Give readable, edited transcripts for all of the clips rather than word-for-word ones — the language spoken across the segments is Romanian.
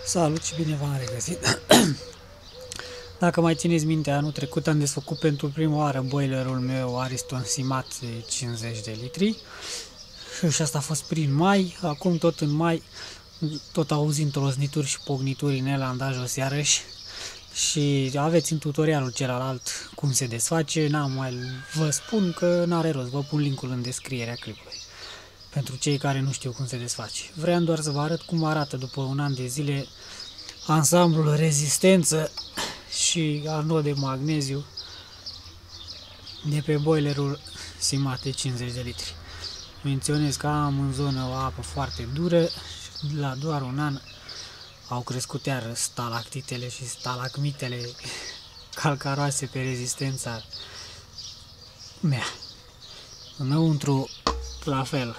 Salut și bine v-am regăsit! Dacă mai țineți minte, anul trecut am desfăcut pentru prima oară boilerul meu Ariston Simat de 50 de litri și asta a fost prin mai. Acum tot în mai, tot auzind troznituri și pocnituri în el, am dat jos iarăși și aveți în tutorialul celălalt cum se desface. N-am mai vă spun că n-are rost, vă pun linkul în descrierea clipului pentru cei care nu știu cum se desface. Vreau doar să vă arăt cum arată după un an de zile ansamblul rezistență și anod de magneziu de pe boilerul Simat de 50 de litri. Menționez că am în zonă o apă foarte dură și la doar un an au crescut iar stalactitele și stalagmitele calcaroase pe rezistența mea. Înăuntru la fel.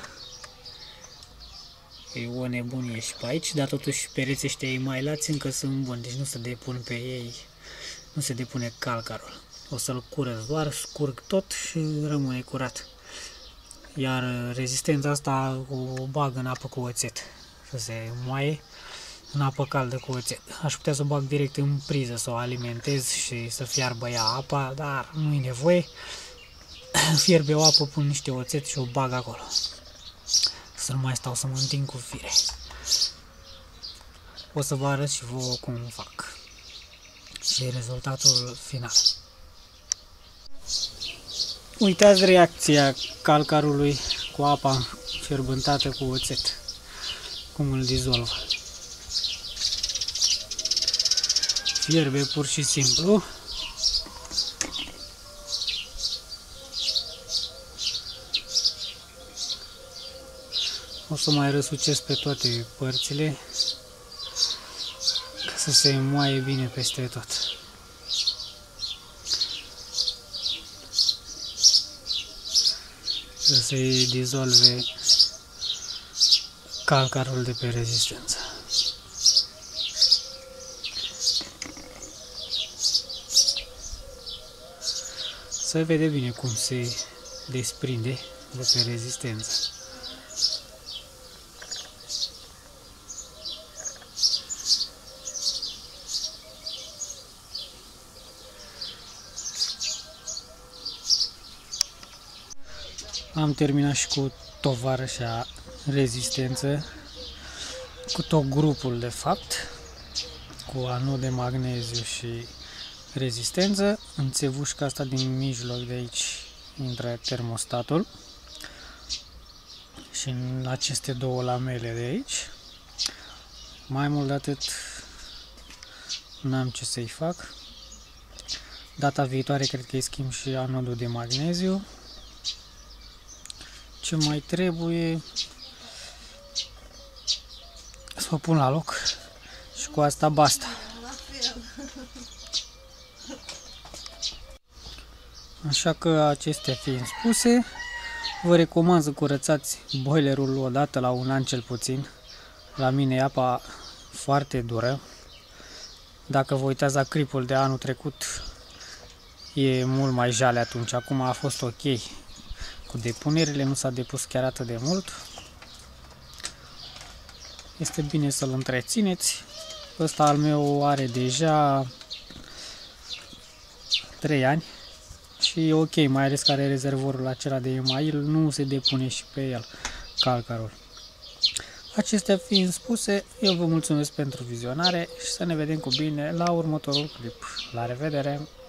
E o nebunie și pe aici, dar totuși pereții ăștia mai lați încă sunt buni, deci nu se depun pe ei, nu se depune calcarul. O să-l curăț doar, scurg tot și rămâne curat. Iar rezistența asta o bag în apă cu oțet, să se moaie în apă caldă cu oțet. Aș putea să o bag direct în priză, să o alimentez și să fiarbă ea apa, dar nu e nevoie. Fierbe o apă, pun niște oțet și o bag acolo. Să nu mai stau să mă întind cu fire. O să vă arăt și vouă cum fac. Și rezultatul final. Uitați reacția calcarului cu apa fierbântată cu oțet. Cum îl dizolvă. Fierbe pur și simplu. O să mai răsucesc pe toate părțile ca să se moaie bine peste tot. Să se dizolve calcarul de pe rezistență. Se vede bine cum se desprinde de pe rezistență. Am terminat și cu tovarășa rezistență, cu tot grupul de fapt, cu anod de magneziu și rezistență. În țevușca asta din mijloc de aici intră termostatul și în aceste două lamele de aici. Mai mult de atât n-am ce să-i fac. Data viitoare cred că îi schimb și anodul de magneziu. Ce mai trebuie să o pun la loc și cu asta basta. Așa că acestea fiind spuse, vă recomand să curățați boilerul o dată la un an cel puțin. La mine e apa foarte dură. Dacă vă uitați la clipul de anul trecut, e mult mai jale atunci. Acum a fost ok. Cu depunerile nu s-a depus chiar atât de mult. Este bine să-l întrețineți. Ăsta al meu are deja 3 ani și e ok, mai ales că are rezervorul acela de email, nu se depune și pe el calcarul. Acestea fiind spuse, eu vă mulțumesc pentru vizionare și să ne vedem cu bine la următorul clip. La revedere!